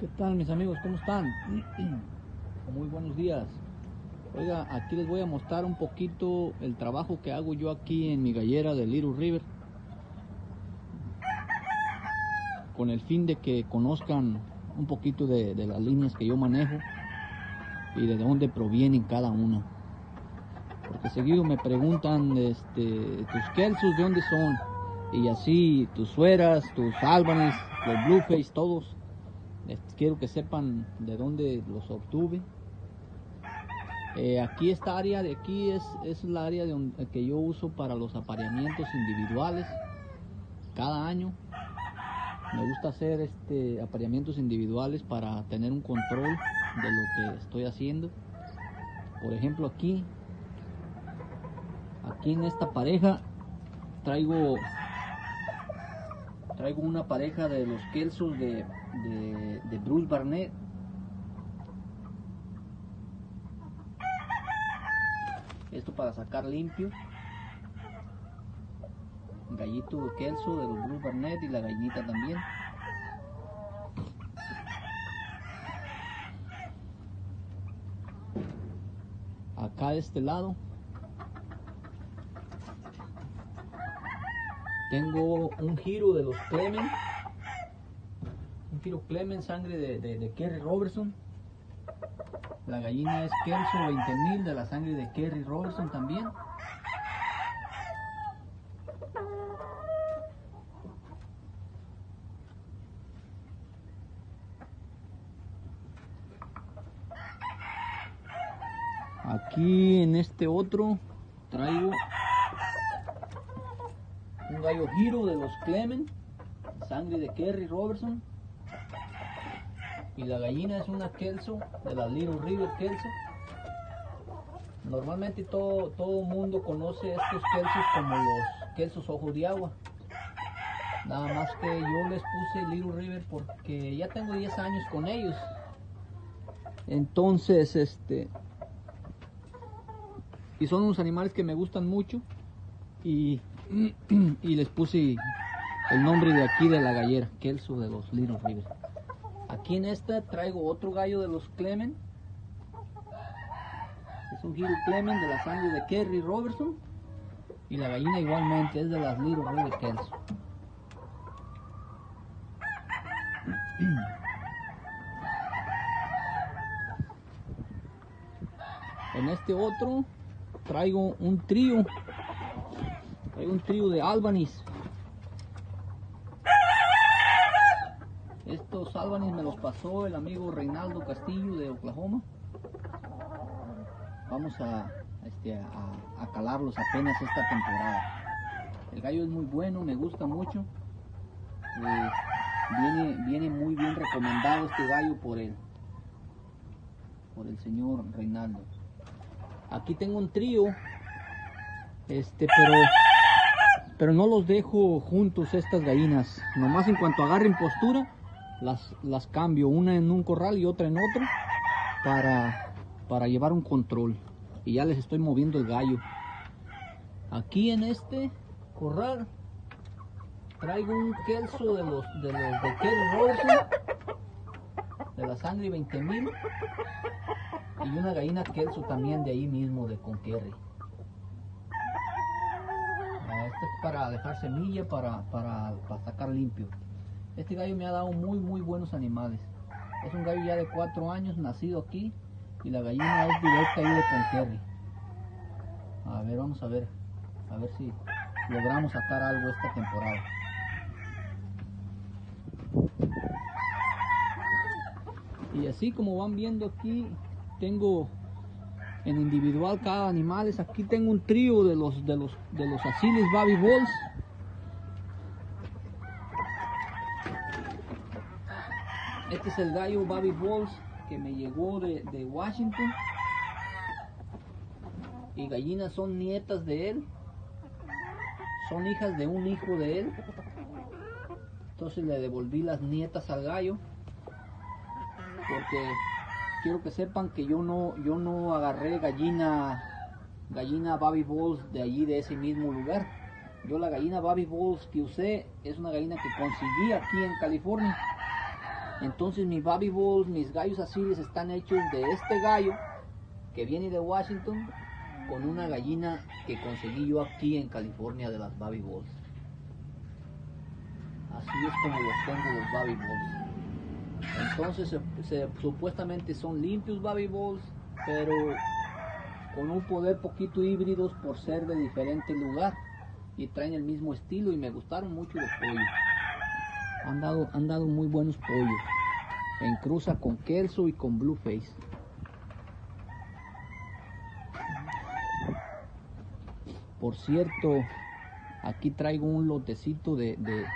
¿Qué tal, mis amigos? ¿Cómo están? Muy buenos días. Oiga, aquí les voy a mostrar un poquito el trabajo que hago yo aquí en mi gallera de Little River, con el fin de que conozcan un poquito de las líneas que yo manejo y de dónde provienen cada una. Porque seguido me preguntan, tus Kelsos, ¿de dónde son? Y así, tus sueras, tus Albanese, los Blueface, todos. Quiero que sepan de dónde los obtuve. Aquí esta área de aquí es la área que yo uso para los apareamientos individuales. Cada año me gusta hacer apareamientos individuales para tener un control de lo que estoy haciendo. Por ejemplo, aquí en esta pareja traigo una pareja de los Kelsos de Bruce Barnett. Esto para sacar limpio. Gallito de Kelso de los Bruce Barnett y la gallinita también. Acá de este lado tengo un giro de los Clement. Un giro Clement, sangre de Kerry Robertson. La gallina es Kelso 20,000 de la sangre de Kerry Robertson también. Aquí en este otro traigo un gallo giro de los Clement, sangre de Kerry Robertson. Y la gallina es una Kelso de la Little River Kelso. Normalmente todo mundo conoce estos Kelsos como los Kelsos ojos de agua. Nada más que yo les puse Little River porque ya tengo 10 años con ellos. Entonces, y son unos animales que me gustan mucho. Y les puse el nombre de aquí de la gallera, Kelso de los Little River. Aquí en esta traigo otro gallo de los Clement. Es un giro Clement de la sangre de Kerry Robertson. Y la gallina igualmente es de las Little River Kelso. En este otro traigo un trío. Traigo un trío de Albanese. Estos Albanese me los pasó el amigo Reinaldo Castillo de Oklahoma. Vamos a calarlos apenas esta temporada. El gallo es muy bueno, me gusta mucho. Viene muy bien recomendado este gallo por el señor Reinaldo. Aquí tengo un trío, pero no los dejo juntos estas gallinas. Nomás en cuanto agarren postura, las cambio, una en un corral y otra en otro, para llevar un control. Y ya les estoy moviendo el gallo. Aquí en este corral traigo un Kelso de Kerry Robertson, de la sangre 20,000, y una gallina Kelso también de ahí mismo, con Kerry. Este es para dejar semilla, para sacar limpio. Este gallo me ha dado muy buenos animales. Es un gallo ya de 4 años, nacido aquí, y la gallina es directa ahí de Kerry. A ver, vamos a ver si logramos sacar algo esta temporada. Y así como van viendo aquí, tengo en individual cada animales. Aquí tengo un trío de los Aziles Baby Balls. Este es el gallo Baby Balls que me llegó de Washington. Y gallinas son nietas de él. Son hijas de un hijo de él. Entonces le devolví las nietas al gallo. Porque quiero que sepan que yo no agarré gallina Baby Balls de allí, de ese mismo lugar. Yo la gallina Baby Balls que usé es una gallina que conseguí aquí en California. Entonces mis Bobby Balls, mis gallos azules están hechos de este gallo que viene de Washington con una gallina que conseguí yo aquí en California de las Bobby Balls. Así es como los tengo los Bobby Balls. Entonces supuestamente son limpios Bobby Balls, pero con un poder poquito híbridos por ser de diferente lugar, y traen el mismo estilo y me gustaron mucho los pollos. Han dado muy buenos pollos en cruza con Kelso y con Blueface. Por cierto, aquí traigo un lotecito de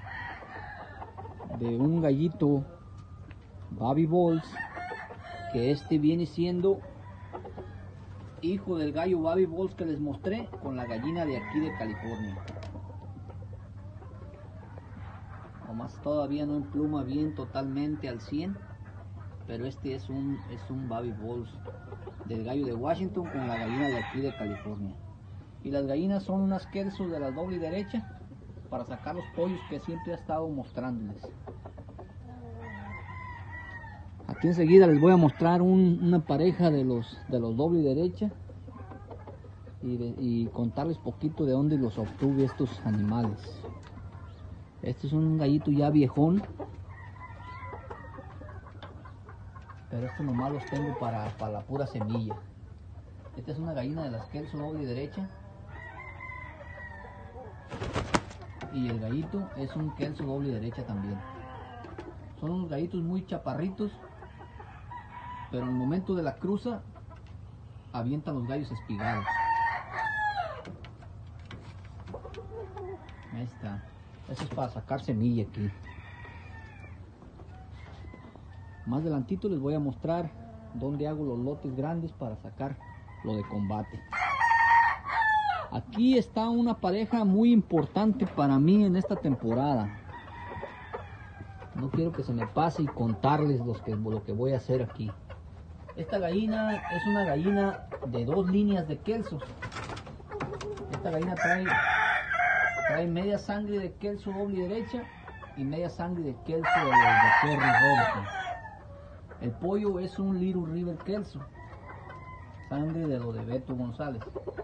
un gallito Bobby Balls, que este viene siendo hijo del gallo Bobby Balls que les mostré con la gallina de aquí de California. Nomás todavía no empluma bien totalmente al 100, pero este es un Bobby Balls del gallo de Washington con la gallina de aquí de California. Y las gallinas son unas Kelso de la doble derecha para sacar los pollos que siempre he estado mostrándoles. Aquí enseguida les voy a mostrar una pareja de los doble derecha y contarles poquito de dónde los obtuve estos animales. Este es un gallito ya viejón, pero estos nomás los tengo para la pura semilla. Esta es una gallina de las Kelso doble derecha y el gallito es un Kelso doble derecha también. Son unos gallitos muy chaparritos, pero en el momento de la cruza avientan los gallos espigados. Ahí está. Eso es para sacar semilla aquí. Más adelantito les voy a mostrar dónde hago los lotes grandes para sacar lo de combate. Aquí está una pareja muy importante para mí en esta temporada. No quiero que se me pase y contarles lo que voy a hacer aquí. Esta gallina es una gallina de 2 líneas de Kelsos. Esta gallina trae media sangre de Kelso doble derecha y media sangre de Kelso de los de Kerry Robertson. El pollo es un Little River Kelso, sangre de lo de Beto González.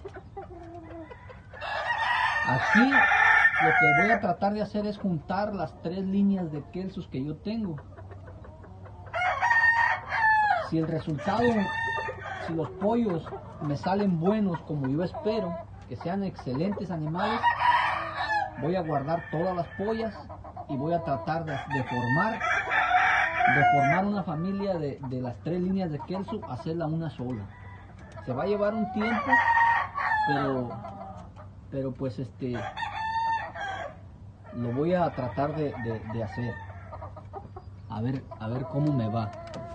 Aquí lo que voy a tratar de hacer es juntar las 3 líneas de Kelsos que yo tengo. Si el resultado, si los pollos me salen buenos como yo espero, que sean excelentes animales, voy a guardar todas las pollas y voy a tratar de formar una familia de las 3 líneas de Kelso, hacerla una sola. Se va a llevar un tiempo, pero pues lo voy a tratar de hacer. A ver cómo me va.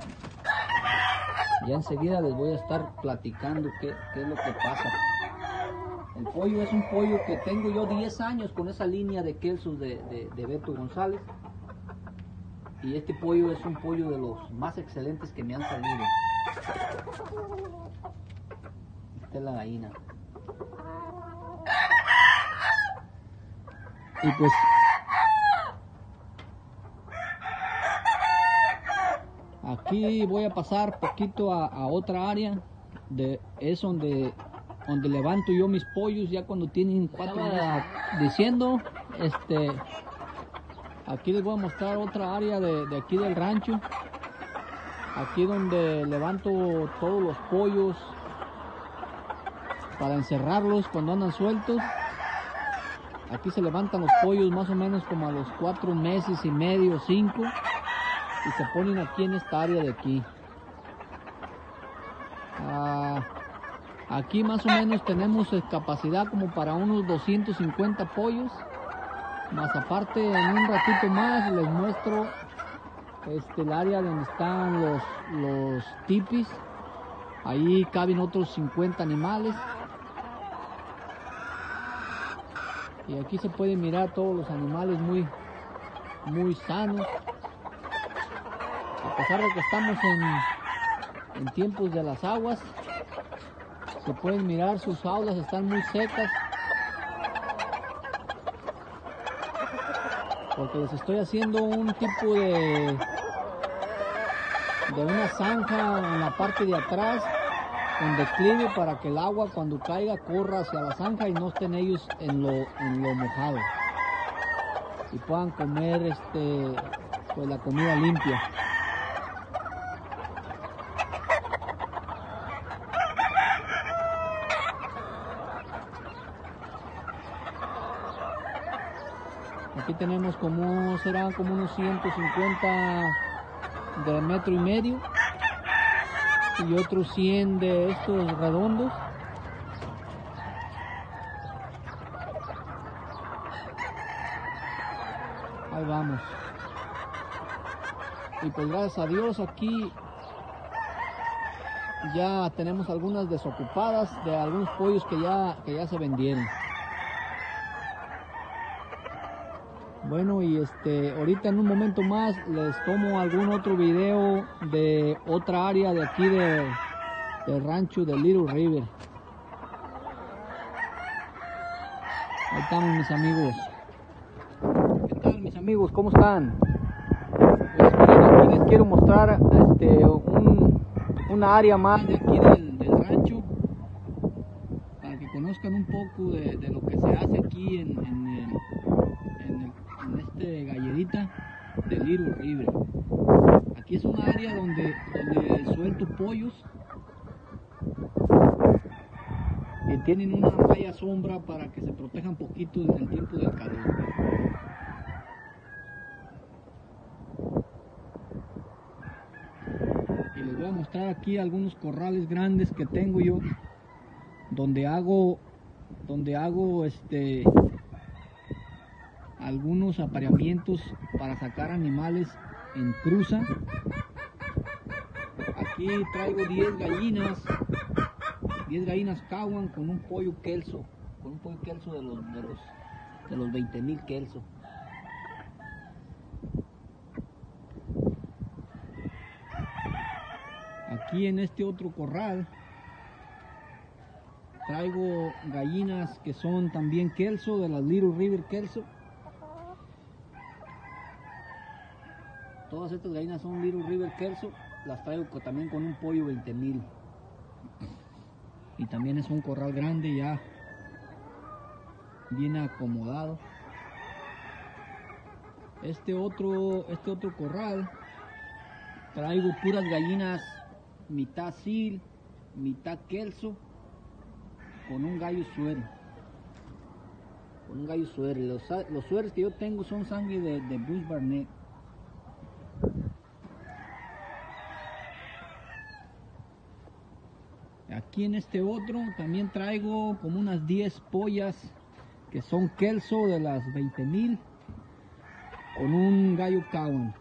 Ya enseguida les voy a estar platicando qué es lo que pasa. El pollo es un pollo que tengo yo 10 años con esa línea de Kelsos de Beto González. Y este pollo es un pollo de los más excelentes que me han salido. Esta es la gallina. Y pues aquí voy a pasar poquito a otra área. Es donde levanto yo mis pollos ya cuando tienen 4 meses. Diciendo, aquí les voy a mostrar otra área de aquí del rancho. Aquí donde levanto todos los pollos para encerrarlos cuando andan sueltos. Aquí se levantan los pollos más o menos como a los 4 meses y medio, 5, y se ponen aquí en esta área de aquí. Aquí más o menos tenemos capacidad como para unos 250 pollos. Más aparte, en un ratito más les muestro el área donde están los tipis. Ahí caben otros 50 animales. Y aquí se pueden mirar todos los animales muy sanos. A pesar de que estamos en tiempos de las aguas, se pueden mirar sus jaulas, están muy secas. Porque les estoy haciendo un tipo de una zanja en la parte de atrás en declive para que el agua cuando caiga corra hacia la zanja y no estén ellos en lo mojado y puedan comer pues la comida limpia. Aquí tenemos serán como unos 150 de metro y medio y otros 100 de estos redondos. Ahí vamos. Y pues gracias a Dios aquí ya tenemos algunas desocupadas de algunos pollos que ya se vendieron. Bueno, y ahorita en un momento más les tomo algún otro video de otra área de aquí del rancho de Little River. Ahí estamos, mis amigos. ¿Qué tal, mis amigos? ¿Cómo están? Pues miren, aquí les quiero mostrar una área más de aquí del rancho para que conozcan un poco de lo que se hace aquí en gallerita de Little River. Aquí es una área donde suelto pollos que tienen una malla sombra para que se protejan poquito en el tiempo del calor. Y les voy a mostrar aquí algunos corrales grandes que tengo yo donde hago algunos apareamientos para sacar animales en cruza. Aquí traigo 10 gallinas Cowan con un pollo kelso, de los 20,000 kelso. Aquí en este otro corral traigo gallinas que son también kelso, de las Little River kelso. Todas estas gallinas son Little River kelso. Las traigo también con un pollo 20,000. Y también es un corral grande ya bien acomodado. Este otro corral traigo puras gallinas mitad sil, mitad kelso, con un gallo suero. Los sueros que yo tengo son sangre de Bruce Barnett. Aquí en este otro también traigo como unas 10 pollas que son kelso de las 20,000 con un gallo Cowan.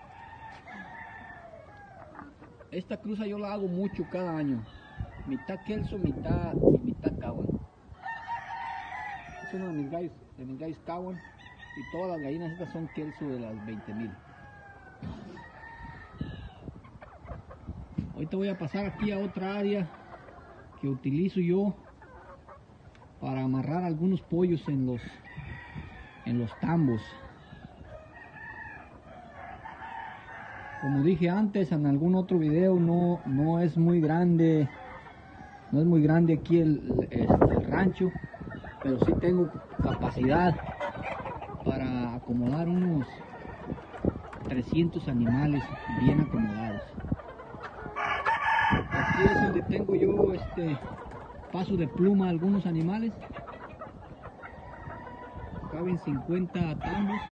Esta cruza yo la hago mucho cada año, mitad kelso, mitad Cowan. Es uno de mis gallos Cowan y todas las gallinas estas son kelso de las 20,000. Ahorita voy a pasar aquí a otra área que utilizo yo para amarrar algunos pollos en los tambos. Como dije antes en algún otro video, no es muy grande aquí el rancho, pero sí tengo capacidad para acomodar unos 300 animales bien acomodados. Aquí es donde tengo yo paso de pluma a algunos animales. Caben 50 tambos.